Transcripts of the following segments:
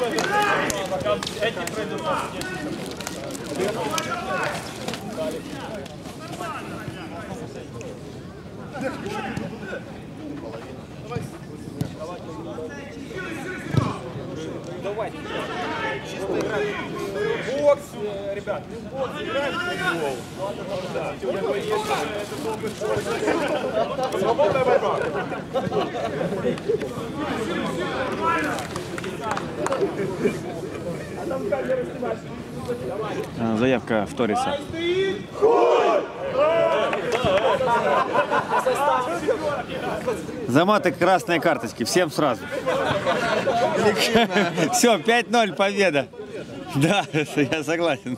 Давай. Чисто играть. Бокс, ребят. Бокс играем в гол. Да. Свободная борьба. Заявка в Ториса. За маты красные карточки. Всем сразу. Все, 5-0, победа. Да, я согласен.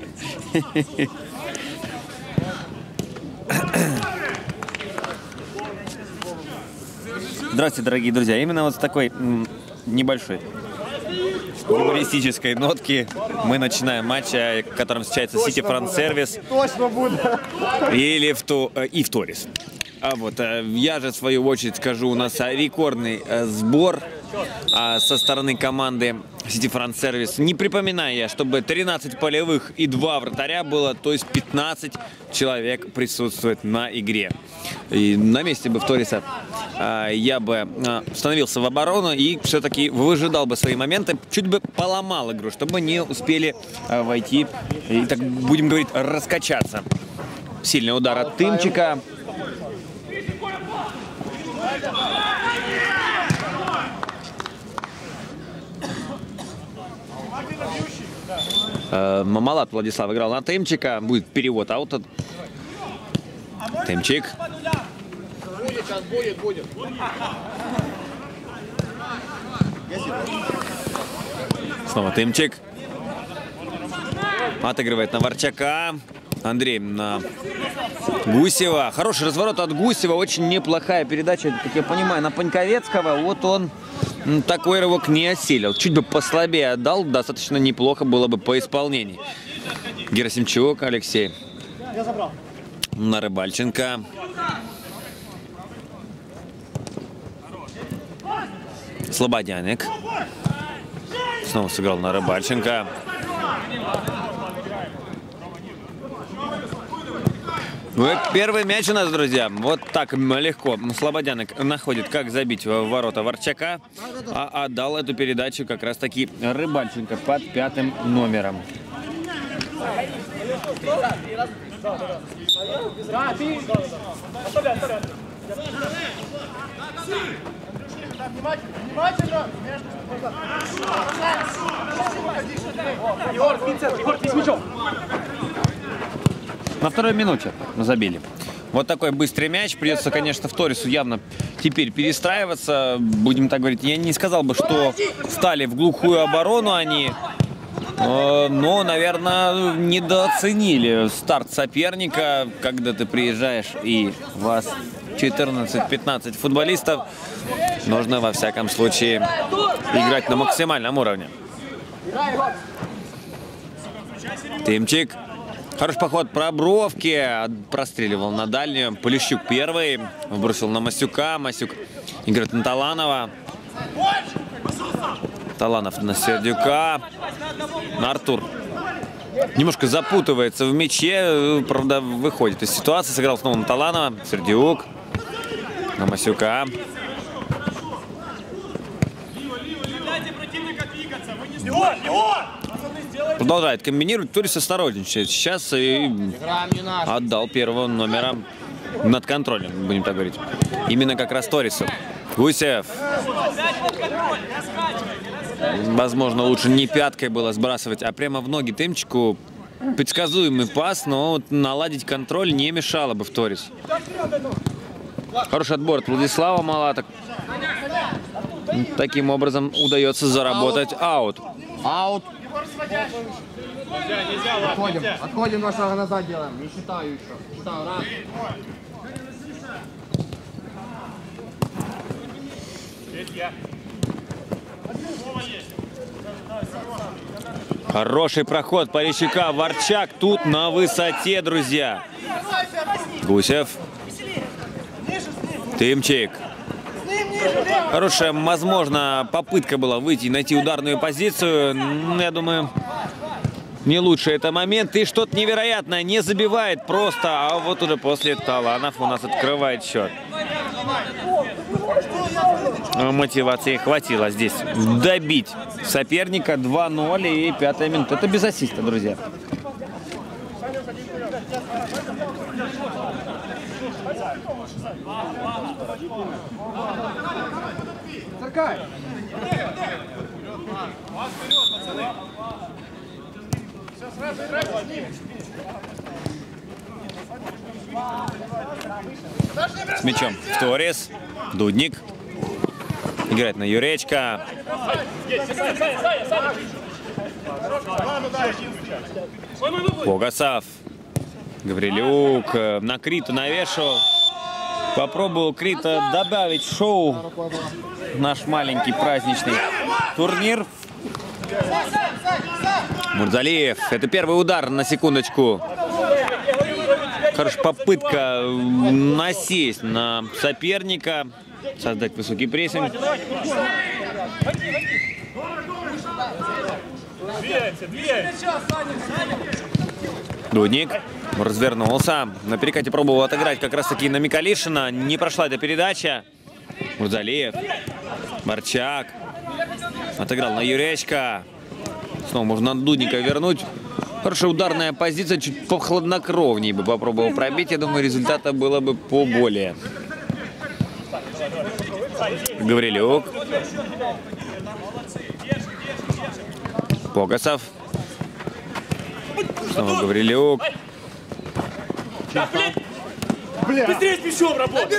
Здравствуйте, дорогие друзья. Именно вот с такой небольшой юмористической нотки мы начинаем матч, в котором встречается City France Service и Лифту и Торис. А вот я же в свою очередь скажу, у нас рекордный сбор со стороны команды City France Service. Не припоминаю я, чтобы 13 полевых и 2 вратаря было, то есть 15 человек присутствует на игре. И на месте бы в Ториса я бы становился в оборону и все-таки выжидал бы свои моменты, чуть бы поломал игру, чтобы не успели войти и, так будем говорить, раскачаться. Сильный удар от Тымчика. Мамалат Владислав играл на Тымчика. Будет перевод аута. Тымчик. Будет. Снова Тымчик. Отыгрывает на Ворчака. Андрей на Гусева. Хороший разворот от Гусева. Очень неплохая передача, как я понимаю, на Паньковецкого. Вот он такой рывок не осилил. Чуть бы послабее отдал. Достаточно неплохо было бы по исполнению. Герасимчук Алексей. На Рыбальченко. Слободяник. Снова сыграл на Рыбальченко. Первый мяч у нас, друзья. Вот так легко Слободяник находит, как забить в ворота Ворчака. А отдал эту передачу как раз таки Рыбальченко под 5-м номером. Егор, ты с мячом. На второй минуте забили. Вот такой быстрый мяч. Придется, конечно, в Торису явно теперь перестраиваться. Будем так говорить. Я не сказал бы, что стали в глухую оборону они. Но, наверное, недооценили старт соперника. Когда ты приезжаешь и вас 14-15 футболистов, нужно, во всяком случае, играть на максимальном уровне. Тымчик. Хороший поход Пробровки. Простреливал на дальнюю. Полищук первый. Вбросил на Масюка. Масюк играет на Таланова. Таланов на Сердюка. На Артур. Немножко запутывается в мяче. Правда, выходит из ситуации. Сыграл снова на Таланова. Сердюк. На Масюка. Продолжает комбинировать. Торис осторожничает. Сейчас и отдал первого номера над контролем, будем так говорить. Именно как раз Торису. Гусев. Возможно, лучше не пяткой было сбрасывать, а прямо в ноги Тымчику. Предсказуемый пас, но вот наладить контроль не мешало бы в Торис. Хороший отбор от Владислава Малата. Таким образом удается заработать аут. Аут. Отходим 2 шага назад делаем. Не считаю еще. Считаю. Раз. Хороший проход Парищука. Ворчак тут на высоте, друзья. Гусев. Тымчик. Хорошая, возможно, попытка была выйти и найти ударную позицию. Я думаю, не лучший это момент. И что-то невероятное, не забивает просто. А вот уже после Таланов у нас открывает счет. Мотивации хватило здесь добить соперника. 2-0 и 5-я минута. Это без ассиста, друзья. С мячом Торис. Дудник. Играет на Юречка. Погасов. Гаврилюк. На Крита навешивал. Попробовал Крита добавить шоу. Наш маленький праздничный турнир. Мурзалиев. Это первый удар, на секундочку. Хорошая попытка насесть на соперника. Создать высокий прессинг. Дудник развернулся. На перекате пробовал отыграть как раз таки на Микалишина. Не прошла эта передача. Мурзалиев. Борчак. Отыграл на Юречка. Снова можно Дудника вернуть. Хорошая ударная позиция. Чуть похладнокровнее бы попробовал пробить. Я думаю, результата было бы поболее. Гаврилюк. Погасов. Снова Гаврилюк. Быстрее с мячом работай!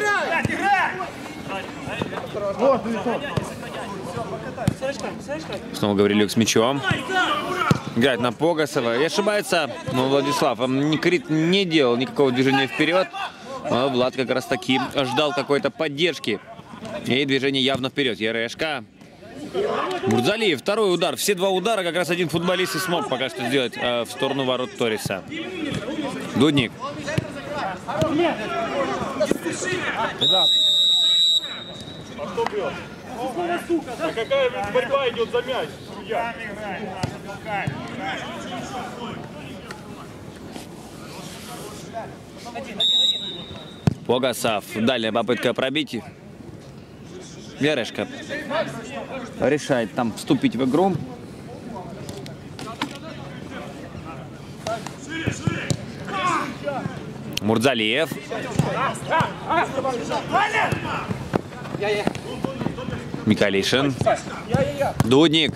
Снова Гаврилюк с мячом. Играет на Погасова. И ошибается, но Владислав Крит не делал никакого движения вперед. А Влад как раз таки ждал какой-то поддержки. И движение явно вперед. Ярешка. Мурзалиев. Второй удар. Все два удара как раз один футболист и смог пока что сделать в сторону ворот Ториса. Дудник. А что было? А какая борьба идет за мяч? Судья? Погасов. Дальняя попытка пробить. Ярешка решает там вступить в игру. Мурзалиев. Микалишин. Дудник.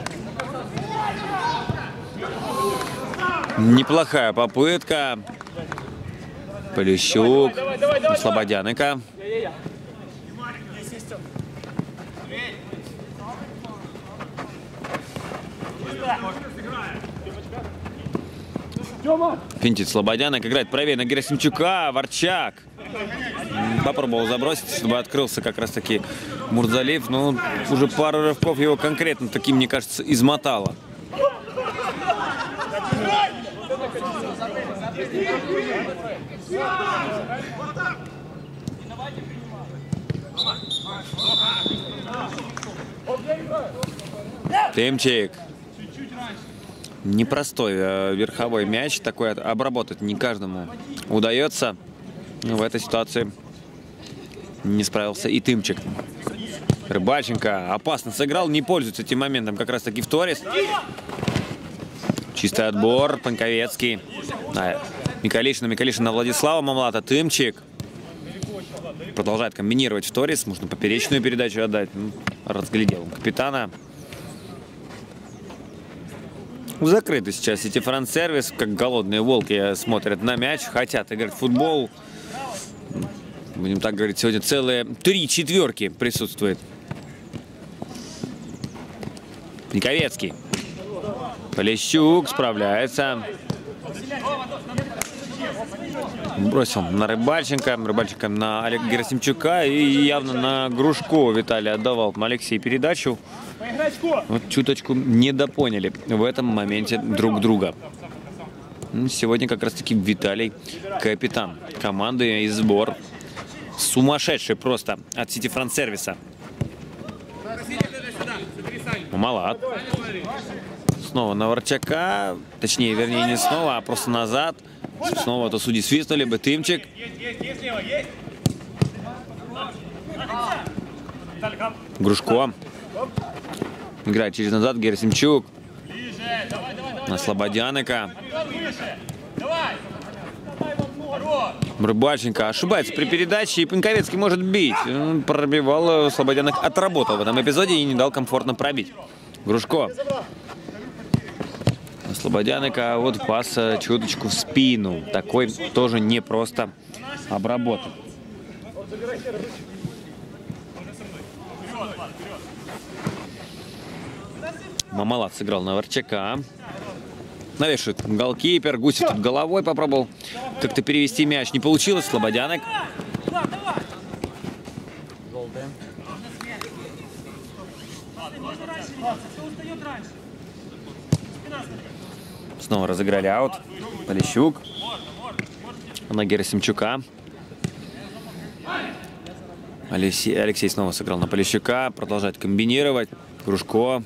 Неплохая попытка. Полищук. Слободяника. Финтит Слободянок. Играет правее на Герасимчука. Ворчак. Попробовал забросить, чтобы открылся как раз таки Мурзалиев. Но уже пару рывков его конкретно таким, мне кажется, измотало. Тимчик. Непростой верховой мяч. Такой обработать не каждому удается. В этой ситуации не справился и Тымчик. Рыбальченко опасно сыграл. Не пользуется этим моментом как раз таки в Торис. Чистый отбор. Панковецкий. Микалишин на Владислава Мамлата. Тымчик. Продолжает комбинировать в Торис. Можно поперечную передачу отдать. Разглядел капитана. Закрыто сейчас Сити Францервис. Как голодные волки смотрят на мяч. Хотят играть в футбол. Будем так говорить, сегодня целые 3 четверки присутствует. Никовецкий. Полищук справляется. Бросил на Рыбальченко. Рыбальченко на Олега Герасимчука. И явно на Грушко Виталий отдавал Алексей передачу. Вот чуточку недопоняли в этом моменте друг друга. Сегодня как раз таки Виталий капитан команды и сбор. Сумасшедший просто от Сити Францервиса. Малат. Снова на Ворчака. Точнее, вернее, не снова, а просто назад. Снова то судьи свистнули бы. Тымчик. Грушко. Играет через назад. Герасимчук. На Слободяника. Рыбальченко ошибается при передаче, и Паньковецкий может бить. Он пробивал, Слободянок отработал в этом эпизоде и не дал комфортно пробить. Грушко. Слободяника, вот пас чуточку в спину. Такой тоже не просто обработан. Мамалат сыграл на Ворчака. Навешивает голкипер. Гусев тут головой попробовал как-то перевести мяч. Не получилось. Слободянок. Снова разыграли аут. Полищук. На Герасимчука. Алексей снова сыграл на Полищука. Продолжает комбинировать. Грушко.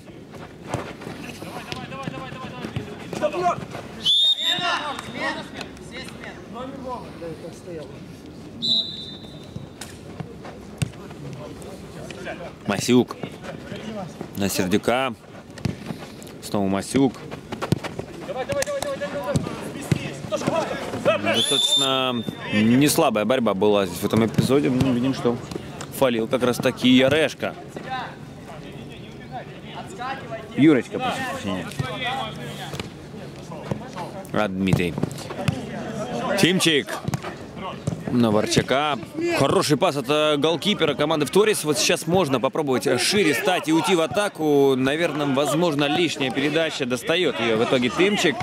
Масюк на Сердюка. Снова Масюк. Достаточно не слабая борьба была здесь в этом эпизоде. Мы видим, что фалил как раз таки Ярешка. Юрочка, прошу прощения. А Дмитрий. Тимчик на Ворчака. Хороший пас от голкипера команды Вторис. Вот сейчас можно попробовать шире стать и уйти в атаку. Наверное, возможно, лишняя передача. Достает ее в итоге Тимчик.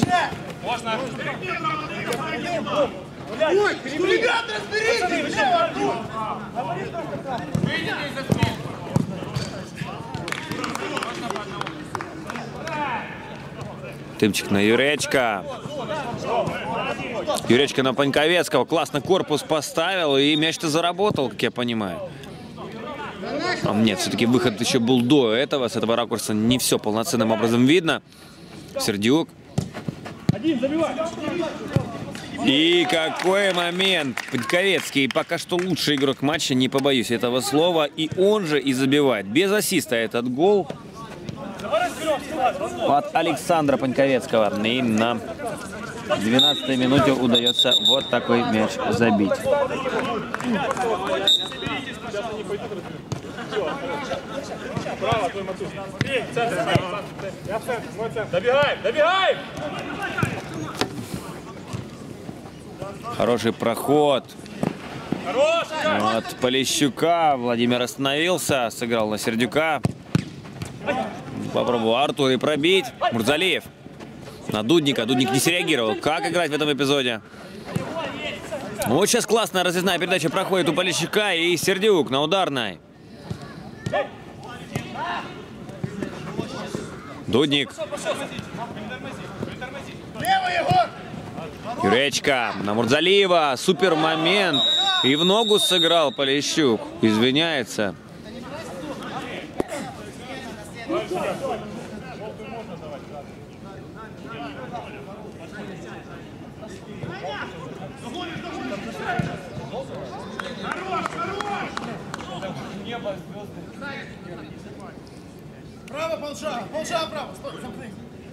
Тымчик на Юречка. Юречка на Паньковецкого. Классно корпус поставил. И мяч-то заработал, как я понимаю. Нет, все-таки выход еще был до этого. С этого ракурса не все полноценным образом видно. Сердюк. И какой момент. Паньковецкий пока что лучший игрок матча, не побоюсь этого слова. И он же и забивает. Без ассиста этот гол от Александра Паньковецкого. И на 12-й минуте удается вот такой мяч забить. Добегаем, добегаем! Хороший проход от Полищука. Владимир остановился, сыграл на Сердюка. Попробовал Артур и пробить. Мурзалиев на Дудника. Дудник не среагировал. Как играть в этом эпизоде? Вот сейчас классная разъездная передача проходит у Полищука и Сердюк на ударной. Дудник. Юречка на Мурзалиева. Супер момент. И в ногу сыграл Полищук. Извиняется. Право, полшага, полшага право, стой, замкни.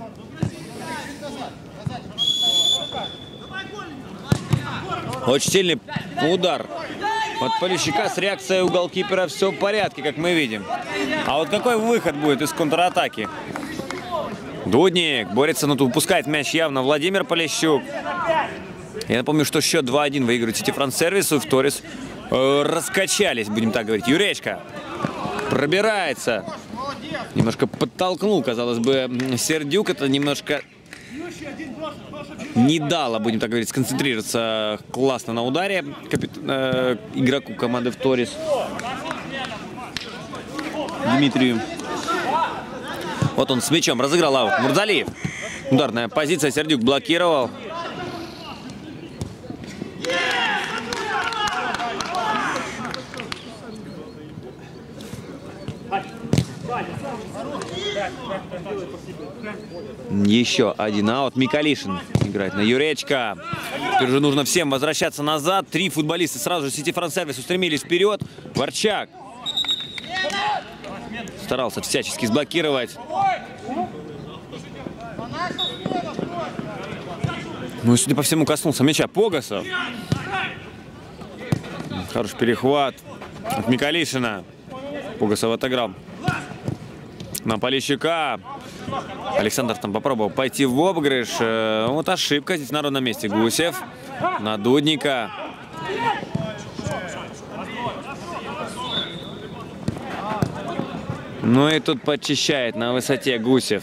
Очень сильный удар от Полищука. С реакцией у голкипера все в порядке, как мы видим. А вот какой выход будет из контратаки? Дудник борется, но тут упускает мяч явно Владимир Полищук. Я напомню, что счет 2-1 выигрывает Сити Францервис. И Вторис раскачались, будем так говорить. Юречка пробирается. Немножко подтолкнул, казалось бы, Сердюк. Это немножко не дало, будем так говорить, сконцентрироваться классно на ударе игроку команды Вторис Дмитрию. Вот он с мячом разыграл аут. Мурзалиев. Ударная позиция. Сердюк блокировал. Еще один аут. Микалишин играет на Юречка. Теперь уже нужно всем возвращаться назад. 3 футболиста сразу же Сити Францервис устремились вперед. Ворчак старался всячески сблокировать. Ну, судя по всему, коснулся мяча Погасов. Хороший перехват от Микалишина. Погасов отыграл на Полищука. Александр там попробовал пойти в обыгрыш. Вот ошибка здесь на ровном месте. Гусев на Дудника. Ну и тут подчищает на высоте Гусев.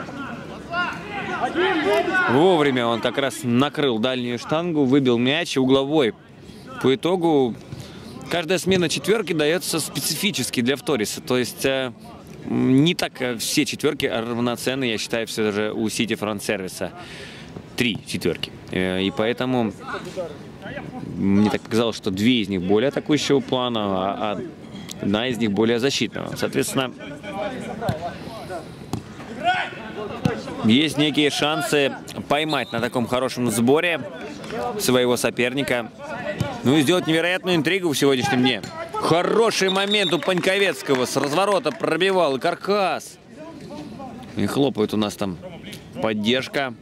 Вовремя он как раз накрыл дальнюю штангу, выбил мяч угловой. По итогу каждая смена четверки дается специфически для Вториса. То есть не так все четверки равноценны, я считаю, все же у Сити Францервиса. 3 четверки. И поэтому мне так показалось, что 2 из них более атакующего плана, а 1 из них более защитного. Соответственно, есть некие шансы поймать на таком хорошем сборе своего соперника. Ну и сделать невероятную интригу в сегодняшнем дне. Хороший момент у Паньковецкого. С разворота пробивал. И Каркас. И хлопает у нас там поддержка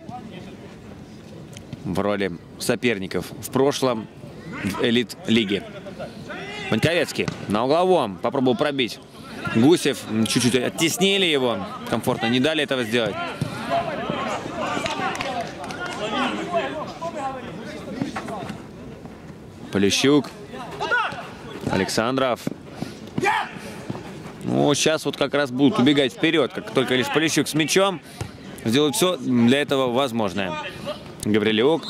в роли соперников в прошлом в элит-лиге. Паньковецкий на угловом попробовал пробить. Гусев чуть-чуть оттеснили его. Комфортно не дали этого сделать. Полищук. Александров. Ну, сейчас вот как раз будут убегать вперед, как только лишь Полищук с мячом. Сделают все для этого возможное. Гаврилюк.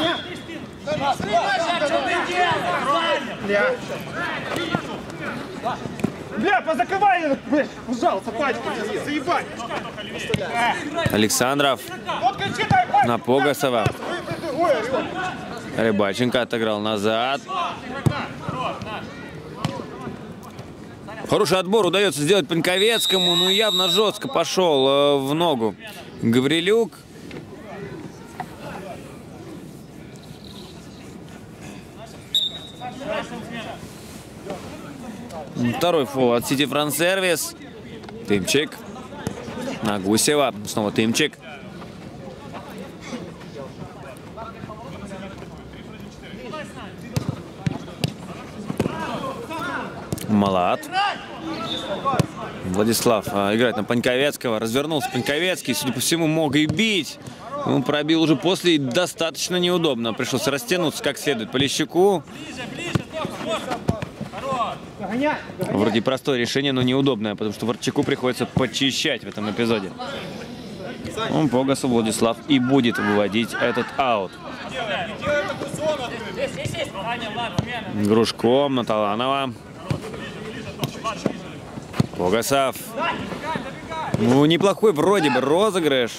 Бля, позакрывай, блядь, пожалуйста, пачку, заебать. Александров на Погасова. Рыбаченко отыграл назад. Хороший отбор удается сделать Паньковецкому, но явно жестко пошел в ногу Гаврилюк. Второй фол от Сити Францервис. Тымчик на Гусева. Снова Тымчик. Малат. Владислав играет на Паньковецкого. Развернулся Паньковецкий. Судя по всему, мог и бить. Он пробил уже после и достаточно неудобно. Пришлось растянуться как следует Полищуку. Вроде простое решение, но неудобное, потому что Ворчаку приходится почищать в этом эпизоде. Погасов Владислав и будет выводить этот аут. Грушком на Таланова. Погасов. Ну, неплохой вроде бы розыгрыш.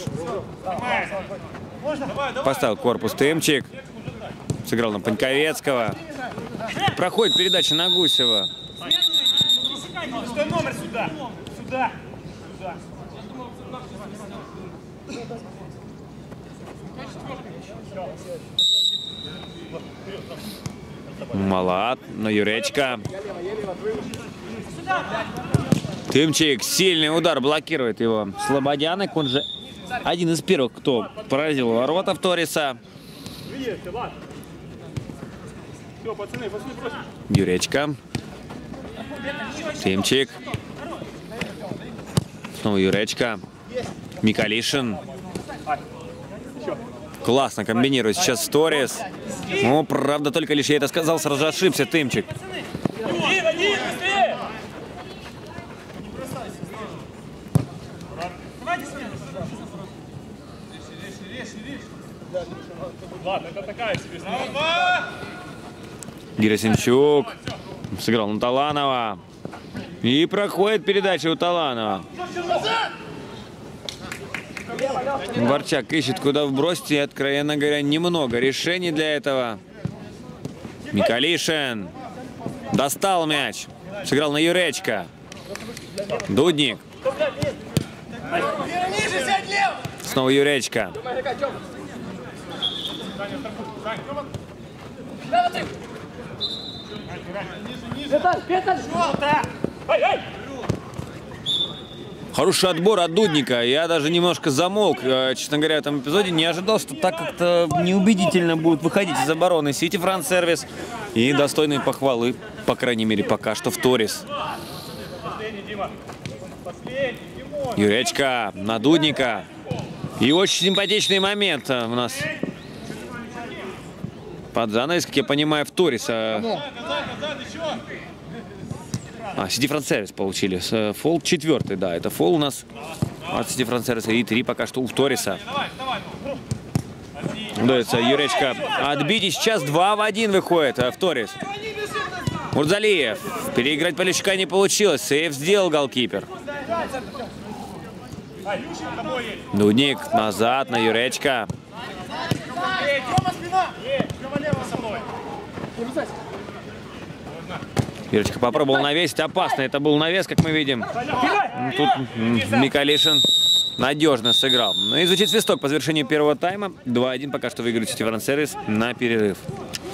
Поставил корпус Тымчик. Сыграл на Паньковецкого. Проходит передача на Гусева. Стой, номер сюда. Сюда. Малат на Юречка. Тымчик. Сильный удар, блокирует его Слободяник. Он же один из первых, кто поразил ворота Вториса. Юречка. Тымчик. Снова Юречка. Микалишин. Классно комбинирует сейчас Торис. Ну, правда, только лишь я это сказал, сразу же ошибся Тымчик. Ладно, это такая себе. Герасимчук сыграл на Таланова. И проходит передача у Таланова. Ворчак ищет, куда вбросить, и, откровенно говоря, немного решений для этого. Микалишин достал мяч. Сыграл на Юречка. Дудник. Ниже сядь лево. Снова Юречка. Хороший отбор от Дудника. Я даже немножко замолк. Честно говоря, в этом эпизоде не ожидал, что так как-то неубедительно будут выходить из обороны Сити Францервис. И достойные похвалы, по крайней мере, пока что в Торис. Юречка на Дудника. И очень симпатичный момент у нас под занавес, как я понимаю, в Торис. Сити Францервис получили. Фол 4, да, это фол у нас от Сити Францервиса. И 3 пока что у Ториса. Удается Юречка отбить. И сейчас 2 в 1 выходит в Торис. Мурзалиев. Переиграть Полищука не получилось. Сейв сделал голкипер. Дудник назад на Юречка. Юречка попробовал навесить. Опасно. Это был навес, как мы видим. Тут Микалишин надежно сыграл. Ну и звучит свисток по завершению первого тайма. 2-1 пока что выигрывает Сити Францервис на перерыв.